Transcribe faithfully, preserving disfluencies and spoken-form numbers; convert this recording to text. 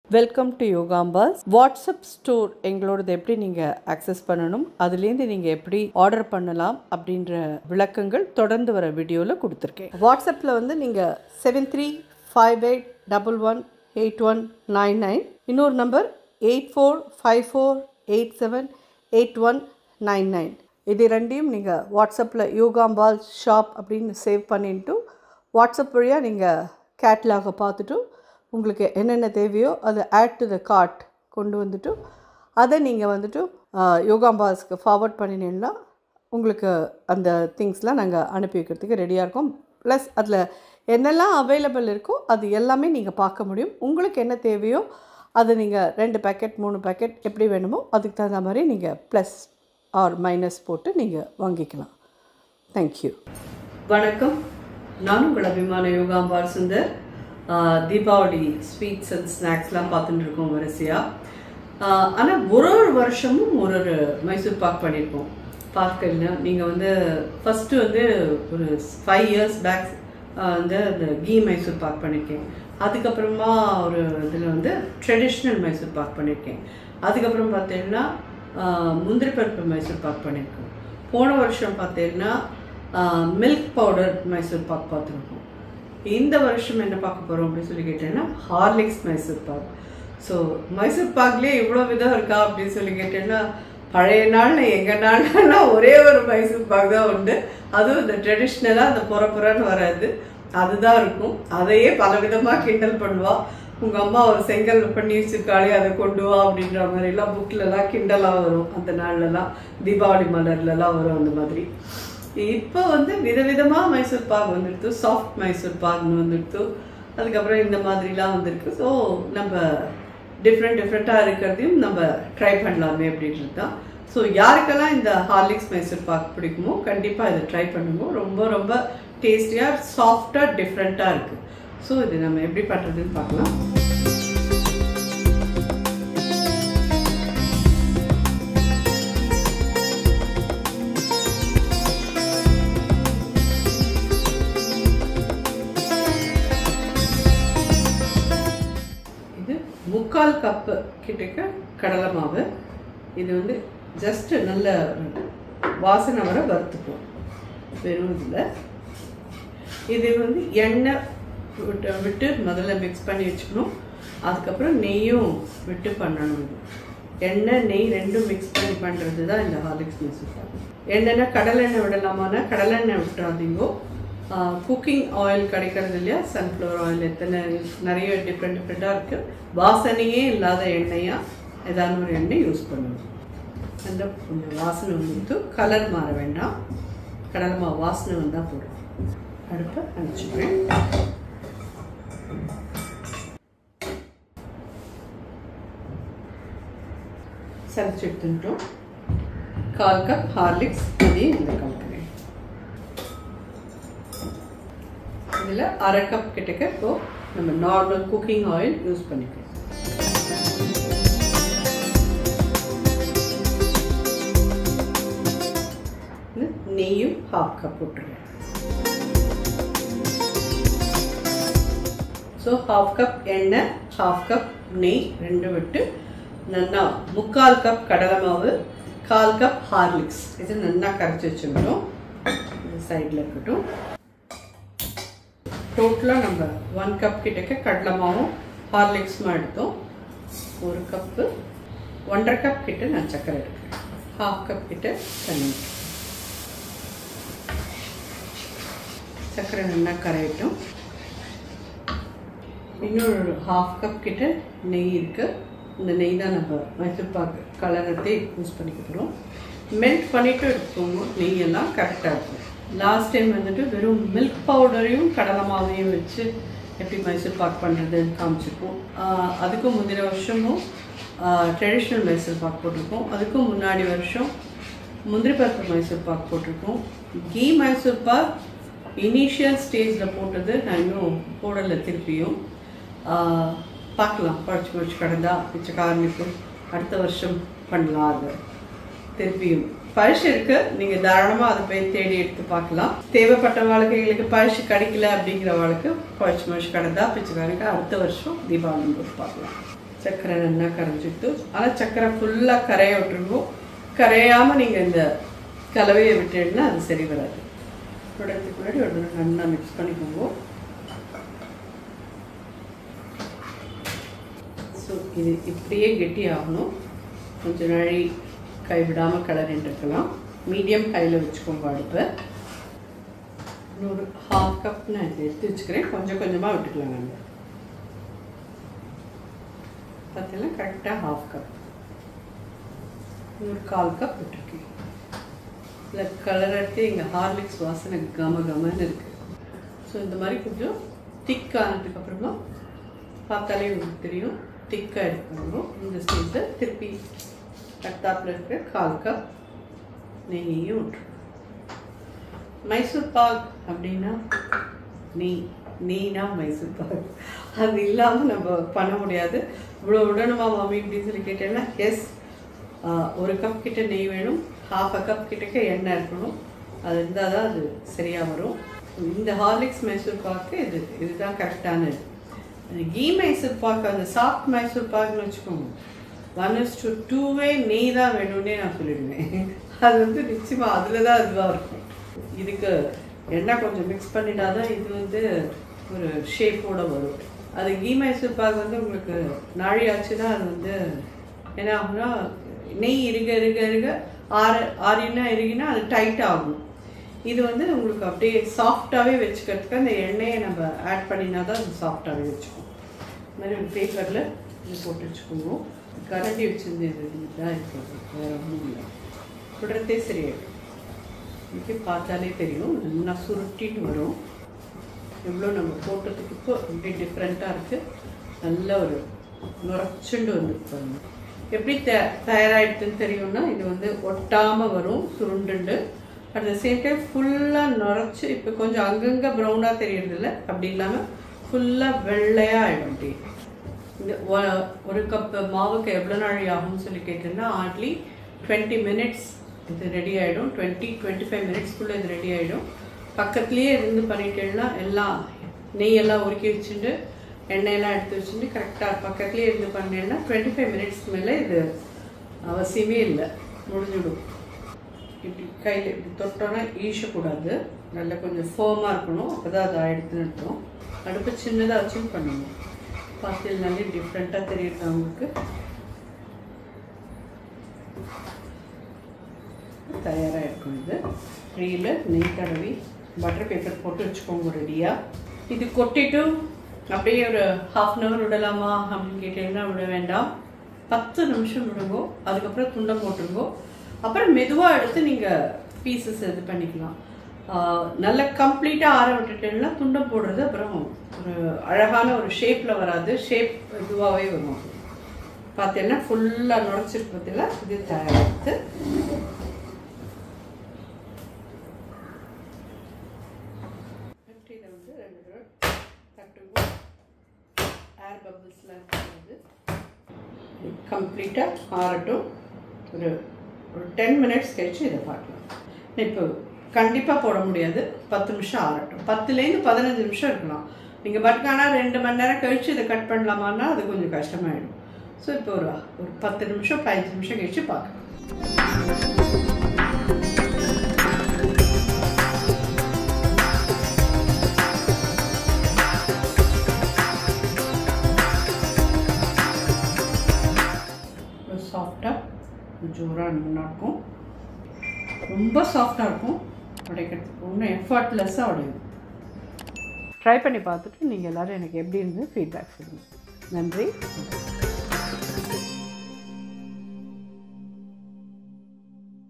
Welcome to Yogambal. WhatsApp store எங்களோடது எப்படி நீங்கள் அக்சஸ் பண்ணணும், அதுலேருந்து நீங்கள் எப்படி ஆர்டர் பண்ணலாம் அப்படின்ற விளக்கங்கள் தொடர்ந்து வர வீடியோவில் கொடுத்துருக்கேன். வாட்ஸ்அப்பில் வந்து நீங்கள் seven three five eight double one eight one nine nine இன்னொரு number eight four five four eight seven eight one nine nine இது ரெண்டையும் நீங்கள் வாட்ஸ்அப்பில் யோகாம்பால் ஷாப் அப்படின்னு சேவ் பண்ணிட்டு வாட்ஸ்அப் வழியாக நீங்கள் கேட்லாகை பார்த்துட்டு உங்களுக்கு என்னென்ன தேவையோ அதை ஆட் டு த கார்ட் கொண்டு வந்துட்டு அதை நீங்கள் வந்துட்டு யோகாம்பால்ஸ்க்கு ஃபார்வர்ட் பண்ணினீங்கன்னா உங்களுக்கு அந்த திங்ஸ்லாம் நாங்கள் அனுப்பி வைக்கிறதுக்கு ரெடியாக இருக்கோம். ப்ளஸ் அதில் என்னெல்லாம் அவைலபிள் இருக்கோ அது எல்லாமே நீங்கள் பார்க்க முடியும். உங்களுக்கு என்ன தேவையோ அதை நீங்கள் ரெண்டு பேக்கெட் மூணு பேக்கெட் எப்படி வேணுமோ அதுக்கு தகுந்த மாதிரி நீங்கள் ப்ளஸ் ஆர் மைனஸ் போட்டு நீங்கள் வாங்கிக்கலாம். தேங்க்யூ. வணக்கம். நான் உங்கள் அபிமான யோகாம்பால் சுந்தர். தீபாவளி ஸ்வீட்ஸ் அண்ட் ஸ்நாக்ஸ்லாம் பார்த்துட்டு இருக்கோம் வரிசையாக. ஆனால் ஒரு ஒரு வருஷமும் ஒரு ஒரு மைசூர் பாக் பண்ணியிருக்கோம். பார்க்கல நீங்கள் வந்து ஃபஸ்ட்டு வந்து ஒரு ஃபைவ் இயர்ஸ் பேக் வந்து அந்த கீ மைசூர் பாக் பண்ணியிருக்கேன். அதுக்கப்புறமா ஒரு இதில் வந்து ட்ரெடிஷ்னல் மைசூர் பாக் பண்ணியிருக்கேன். அதுக்கப்புறம் பார்த்தீங்கன்னா முந்திரி பருப்பு மைசூர் பாக் பண்ணியிருக்கோம். போன வருஷம் பார்த்தீங்கன்னா மில்க் பவுடர் மைசூர் பாக் பார்த்துருக்கோம். இந்த வருஷம் என்ன பார்க்க போகிறோம் அப்படின்னு சொல்லி கேட்டேன்னா ஹார்லிக்ஸ் மைசூர் பாக். ஸோ மைசூர் பாக்லேயே இவ்வளோ விதம் இருக்கா அப்படின்னு சொல்லி கேட்டேன்னா பழைய நாள் எங்கள் நாள்லாம் ஒரே ஒரு மைசூர் பாக் தான் உண்டு. அதுவும் இந்த ட்ரெடிஷ்னலாக அந்த புற புறன்னு வராது, அதுதான் இருக்கும். அதையே பல விதமாக கிண்டல் பண்ணுவா. உங்கள் அம்மா ஒரு செங்கல் பண்ணி வச்சுருக்காளே அதை கொண்டு வா அப்படின்ற மாதிரிலாம் புக்கிலலாம் கிண்டலாக வரும். அந்த நாள்லலாம் தீபாவளி மலர்லலாம் வரும் அந்த மாதிரி. இப்போ வந்து விதவிதமாக மைசூர் பாக் வந்துடுத்து, சாஃப்ட் மைசூர் பாக்னு வந்துடுத்து, அதுக்கப்புறம் இந்த மாதிரிலாம் வந்துருக்கு. ஸோ நம்ம டிஃப்ரெண்ட் டிஃப்ரெண்ட்டாக இருக்கிறதையும் நம்ம ட்ரை பண்ணலாமே அப்படின்றது தான். ஸோ யாருக்கெல்லாம் இந்த ஹார்லிக்ஸ் மைசூர் பாக் பிடிக்குமோ கண்டிப்பாக இதை ட்ரை பண்ணுவோம். ரொம்ப ரொம்ப டேஸ்டியாக சாஃப்டாக டிஃப்ரெண்ட்டாக இருக்குது. ஸோ இது நம்ம எப்படி பண்ணுறதுன்னு பார்க்கலாம். முக்கால் கப்பு கிட்டக்க கடலை மாவு. இது வந்து ஜஸ்ட் நல்ல வாசனை வர வறுத்துப்போம் வெறும் இதில். இது வந்து எண்ணெய் விட்டு விட்டு முதல்ல மிக்ஸ் பண்ணி வச்சுக்கணும். அதுக்கப்புறம் நெய்யும் விட்டு பண்ணணும். எண்ணெய் நெய் ரெண்டும் மிக்ஸ் பண்ணி பண்ணுறது தான் இந்த ஹார்லிக்ஸ் மைசூர் பாக். எண்ணெய்னா கடலெண்ணெய் விடலாமான்னா கடலெண்ணெய் விட்டுறாதீங்கோ. குக்கிங் ஆயில் கிடைக்கிறது இல்லையா, சன்ஃப்ளவர் ஆயில் எத்தனை நிறைய டிஃப்ரெண்ட் டிஃப்ரெண்ட்டாக இருக்குது. வாசனையே இல்லாத எண்ணெயாக ஏதாவது ஒரு எண்ணெய் யூஸ் பண்ணணும். அந்த கொஞ்சம் வாசனை வந்து கலர் மாற வேண்டாம், கடலை மாவு வாசனை வந்தால் போடும். அடுப்பை அணைச்சிக்கிறேன். சமைச்சு எடுத்துட்டோம். கால் கப் ஹார்லிக்ஸ் அதையும் இந்த கலக்கிறேன். இதில் அரை கப் கிட்டக்க இப்போ நம்ம நார்மல் குக்கிங் ஆயில் யூஸ் பண்ணிக்கலாம். நெய்யும் ஹாஃப் கப் போட்டுருக்கேன். ஸோ ஹாஃப் கப் எண்ணெய், ஹாஃப் கப் நெய் ரெண்டு விட்டு நல்லா முக்கால் கப் கடலை மாவு, கால் கப் ஹார்லிக்ஸ் இது நல்லா கரைச்சி வச்சுக்கணும். சைடில் இருக்கட்டும். டோட்டலாக நம்ம ஒன் கப் கிட்டக்க கடலை மாவும் ஹார்லிக்ஸும் எடுத்தோம். ஒரு கப்பு ஒன்றரை கப் கிட்ட நான் சர்க்கரை எடுக்கிறேன். ஹாஃப் கப் கிட்ட தண்ணி. சர்க்கரை நல்லா கரையட்டும். இன்னொரு ஹாஃப் கப் கிட்ட நெய் இருக்குது. இந்த நெய் தான் நம்ம மைசூர் பாக் கலரத்தை யூஸ் பண்ணிக்க போகிறோம். மெல்ட் பண்ணிவிட்டு எடுத்துக்கோங்க. நெய்யெல்லாம் கரெக்டாக இருக்கும். லாஸ்ட் டைம் வந்துட்டு வெறும் மில்க் பவுடரையும் கடலை மாவையும் வச்சு எப்படி மைசூர் பாக் பண்ணுறதுன்னு காமிச்சிருக்கோம். அதுக்கும் முந்தின வருஷமும் ட்ரெடிஷ்னல் மைசூர் பாக் போட்டிருக்கோம். அதுக்கும் முன்னாடி வருஷம் முந்திரி பருப்பு மைசூர் பாக் போட்டிருக்கோம். கீ மைசூர் பாக் இனிஷியல் ஸ்டேஜில் போட்டது நான் இன்னும் போடலை. திருப்பியும் பார்க்கலாம். பழச்சு பழச்சு கடந்தா பிச்சைக்காரனுக்கு அடுத்த வருஷம் பண்ணலாம். அது திருப்பியும் பழசு இருக்கு, நீங்க தாராளமா அதை போய் தேடி எடுத்து பார்க்கலாம். தேவைப்பட்ட வாழ்க்கை எங்களுக்கு பழசு கிடைக்கல அப்படிங்கிற வாழ்க்கை பழச்சு மழச்சு கடந்தா பிச்சைக்காரனுக்கு அடுத்த வருஷம் தீபாவளி போட்டு பார்க்கலாம். சக்கரை நல்லா கரைஞ்சிட்டு ஆனால் சக்கரை ஃபுல்லாக கரைய விட்டுருவோம். கரையாமல் நீங்கள் இந்த கலவையை விட்டுன்னா அது சரி வராது. உடனே முன்னாடி உடனே நல்லா மிக்ஸ் பண்ணிக்கோங்க. ஸோ இது இப்படியே கெட்டி ஆகணும். கொஞ்சம் நாளை கைவிடாமல் கலரின்னு இருக்கலாம். மீடியம் ஹையில் வச்சுக்கோங்க அடுப்பை. இன்னொரு ஹாஃப் கப் நான் இதை எடுத்து வச்சுக்கிறேன். கொஞ்சம் கொஞ்சமாக விட்டுக்கலாம். நாங்கள் பார்த்தீங்கன்னா கரெக்டாக ஹாஃப் கப், இன்னொரு கால் கப் விட்டுருக்கேன். இல்லை கலர் எடுத்து எங்கள் ஹார்லிக்ஸ் வாசனை கம கமன்னு இருக்குது. ஸோ இந்த மாதிரி கொஞ்சம் திக் ஆனதுக்கப்புறமா பார்த்தாலே உங்களுக்கு தெரியும் திக்காக இருக்கணும். இந்த ஸ்டேஜில் திருப்பி கட்டாப்பில் இருக்கிற கால் கப் நெய்யையும் விட்டுருக்கோம். மைசூர் பாக் அப்படின்னா நெய் நெய்னா மைசூர் பாக். அது இல்லாமல் நம்ம பண்ண முடியாது. இவ்வளோ விடணுமா மாமி அப்படின்னு சொல்லி கேட்டேன்னா எஸ், ஒரு கப் கிட்ட நெய் வேணும், ஹாஃப் அ கப் கிட்டக்க எண்ணெய் இருக்கணும். அது இருந்தால் தான் அது சரியாக வரும். இந்த ஹார்லிக்ஸ் மைசூர் பாக்கு இது இதுதான் கரெக்டானது. கீ மைசூர் பாக்கு அந்த சாஃப்ட் மைசூர் பாக்குன்னு வச்சுக்கோங்க, ஒன் இஸ் டு டூவே நெய் தான் வேணும்னே நான் சொல்லிடுவேன். அது வந்து நிச்சயமாக அதில் தான் இதுவாக இருக்கும். இதுக்கு எண்ணெய் கொஞ்சம் மிக்ஸ் பண்ணிட்டாதான் இது வந்து ஒரு ஷேப்போடு வரும். அது கீ மைசூர் பாக் வந்து உங்களுக்கு நாழி ஆச்சுன்னா அது வந்து என்ன ஆகும்னா நெய் இருக இருக இருக ஆறு ஆறினா இருகினா அது டைட் ஆகும். இது வந்து உங்களுக்கு அப்படியே சாஃப்டாகவே வச்சுக்கிறதுக்கு அந்த எண்ணெயை நம்ம ஆட் பண்ணினா தான் அது சாஃப்டாகவே வச்சுக்கோம். இந்த மாதிரி ஒரு பேப்பரில் இது போட்டு வச்சுக்கோங்க. கரண்டி வச்சுருந்து இதுதான் இருக்கிறது, வேறு ஒன்றும் இல்லை. விடுறதே சரியாயிடும். இதுக்கு பார்த்தாலே தெரியும் நல்லா சுருட்டிட்டு வரும். எவ்வளோ நம்ம போட்டதுக்கு இப்போ இப்படி டிஃப்ரெண்ட்டாக இருக்குது. நல்ல ஒரு நுரைச்சுண்டு வந்துருப்பாங்க. எப்படி த தயாராகிடுதுன்னு தெரியும்னா இது வந்து ஒட்டாமல் வரும் சுருண்டுண்டு. அட் த சேம் டைம் ஃபுல்லாக நுரைச்சி இப்போ கொஞ்சம் அங்கங்கே ப்ரௌனாக தெரியறதில்ல, அப்படி இல்லாமல் ஃபுல்லாக வெள்ளையாக ஆகிடும். அப்படி இந்த ஒரு கப் மாவுக்கு எவ்வளோ நாள் ஆகும்னு சொல்லி கேட்டேன்னா ஹார்ட்லி டுவெண்ட்டி மினிட்ஸ் இது ரெடி ஆகிடும். டுவெண்ட்டி டுவெண்ட்டி ஃபைவ் மினிட்ஸ்க்குள்ளே இது ரெடி ஆகிடும். பக்கத்துலேயே இருந்து பண்ணிட்டேன்னா எல்லாம் நெய்யெல்லாம் உருக்கி வச்சுட்டு எண்ணெயெல்லாம் எடுத்து வச்சுட்டு கரெக்டாக பக்கத்துலேயே இருந்து பண்ணேன்னா டுவெண்ட்டி ஃபைவ் மினிட்ஸ்க்கு மேலே இது அவசியமே இல்லை, முடிஞ்சிடும். இப்படி கையில் இப்படி தொட்டோன்னா ஈசக்கூடாது, நல்லா கொஞ்சம் ஃபோமாக இருக்கணும். அப்போ தான் அது ஆகிடுதுன்னு இருக்கும். அடுப்பு சின்னதாக வச்சும் பண்ணணும். பார்த்து நல்ல டிஃப்ரெண்ட்டாக தெரியுது அவங்களுக்கு. தயாராக இருக்கும். இது ட்ரீயில் நெய் தடவி பட்டர் பேப்பர் போட்டு வச்சுக்கோங்க ரெடியாக. இது கொட்டிட்டு அப்படியே ஒரு ஹாஃப் அன் ஹவர் விடலாமா அப்படின்னு கேட்டீங்கன்னா விட வேண்டாம். பத்து நிமிஷம் விடுங்கோ. அதுக்கப்புறம் துண்டம் போட்டுருங்கோ. அப்புறம் மெதுவாக எடுத்து நீங்கள் பீசஸ் இது பண்ணிக்கலாம். நல்லா கம்ப்ளீட்டாக ஆற விட்டுட்டேன்னா துண்டம் போடுறது அப்புறம் ஒரு அழகான ஒரு ஷேப்பில் வராது, ஷேப் இதுவாகவே வரும். பார்த்தீங்கன்னா ஃபுல்லாக நுழைச்சிருக்கு. பார்த்தீங்களா, இது தயாரித்து இதை வந்து ரெண்டு தடவை தட்டுங்க. ஏர் பபிள்ஸ்லாம் இருக்கிறது கம்ப்ளீட்டாக ஆறட்டும். ஒரு ஒரு டென் மினிட்ஸ் கழிச்சு இதை பார்க்கலாம். இப்போ கண்டிப்பாக போட முடியாது, பத்து நிமிஷம் ஆறட்டும். பத்துலேருந்து பதினஞ்சு நிமிஷம் இருக்கலாம். நீங்கள் பட்டுக்கானா ரெண்டு மணி நேரம் கழித்து இதை கட் பண்ணலாமான்னா அது கொஞ்சம் கஷ்டமாயிடும். ஸோ இப்போ ஒரு ஒரு பத்து நிமிஷம் பதினஞ்சு நிமிஷம் கழிச்சு பார்க்கலாம். சாஃப்டாக ஜோராக நல்லாயிருக்கும். ரொம்ப சாஃப்டாக இருக்கும். உடைக்கிறதுக்கு ஒன்றும் எஃபர்ட்லெஸ்ஸாக உடையும். ட்ரை பண்ணி பார்த்துட்டு நீங்கள் எல்லோரும் எனக்கு எப்படி இருந்து ஃபீட்பேக் சொல்லுங்கள். நன்றி.